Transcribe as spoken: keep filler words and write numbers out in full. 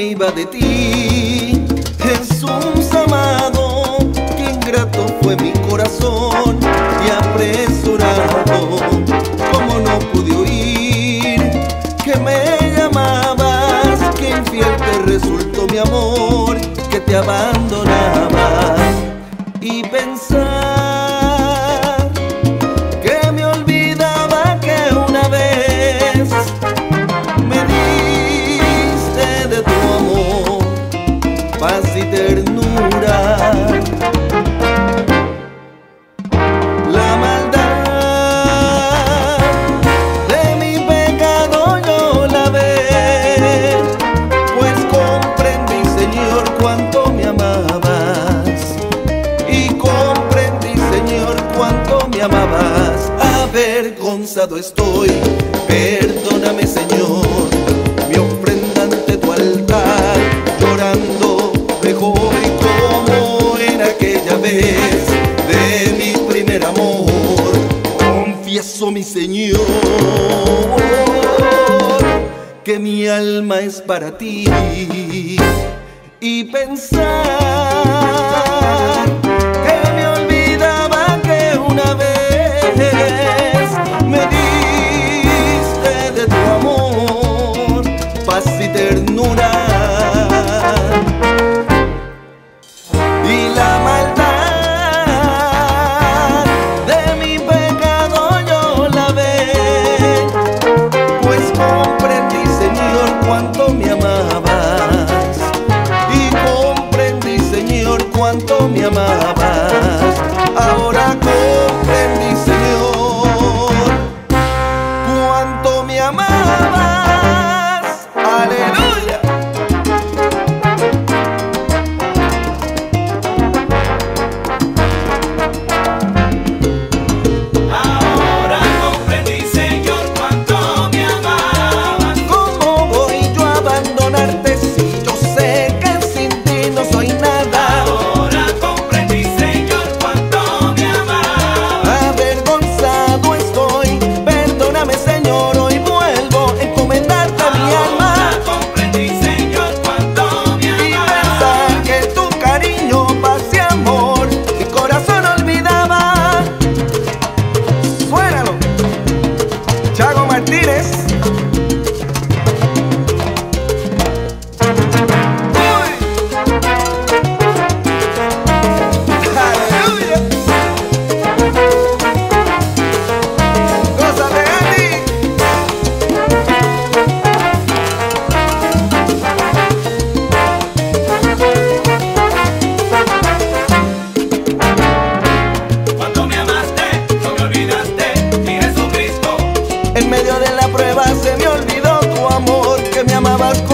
me iba de ti. Jesús amado, qué ingrato fue mi corazón y apresurado, como no pude oír que me llamabas, qué infiel te resultó mi amor, que te abandonaba. Y pensar que me olvidaba que una vez me diste de tu amor paz y ternura. La maldad de mi pecado yo la ve, pues comprendí, Señor, cuánto me amabas, y comprendí, Señor, cuánto me amabas. Avergonzado estoy, perdóname, Señor, mi ofrenda ante tu altar, llorando dejo hoy como en aquella vez de mi primer amor. Confieso, mi Señor, que mi alma es para ti, y pensar que me olvidaba que una vez me diste de tu amor paz y ternura. Y la maldad de mi pecado yo la ve, pues comprendí, Señor, cuánto me amabas, y comprendí, Señor, cuánto me amabas. Ahora comprendí, Señor, cuánto me amabas. Aleluya. Ahora comprendí, Señor, cuánto me amabas. ¿Cómo voy yo a abandonarte si yo sé que sin ti no soy nada? Ahora comprendí, Señor, cuánto me amabas. Avergonzado estoy, perdóname, Señor, hoy vuelvo a encomendarte a mi alma. Ahora comprendí, Señor, cuánto me Y amabas. pensar que tu cariño, paz y amor mi corazón olvidaba. Suénalo, Chago Martínez. Uy. Aleluya. Gózate, Andy. Cuando me amaste, no me olvidaste, mi Jesucristo. En medio de la prueba se me olvidó tu amor, que me amabas con